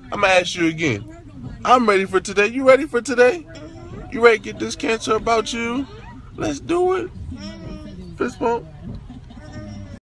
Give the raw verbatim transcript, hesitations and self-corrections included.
I'm gonna ask you again. I'm ready for today. You ready for today? You ready to get this cancer about you? Let's do it. Fist bump.